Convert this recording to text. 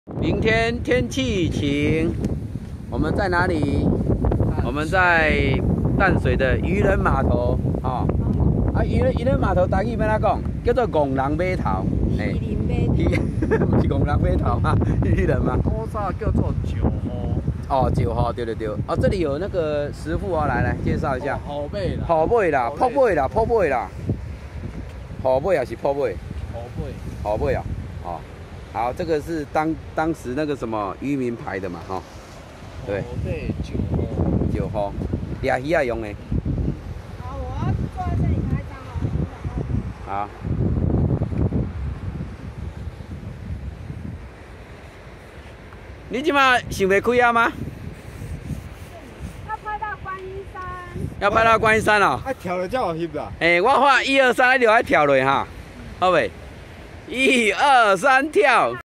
明天天气晴，我们在哪里？我们在淡水的渔人码头啊。渔人码头台语要哪讲？叫做戆人码头。 渔人码头， 不是戆人码头啊，渔人吗？ 古早叫做九号。 哦，9号，对。哦，这里有那个师傅哦，来介绍一下。 好尾啦。 好尾啦，泡尾啦，泡尾啦。好尾还是泡尾？好尾啊，哦。好，这个是当时那个什么渔民牌的嘛，哈、哦。对。9号，抓鱼啊用的。 好，我要坐在这里拍张哦。 好。你今嘛想袂开啊吗？ 要拍到观音山。 要拍到观音山哦。 啊，跳了才有翕啦。 我画1、2、3，你就爱跳落哈，好未？1、2、3，跳。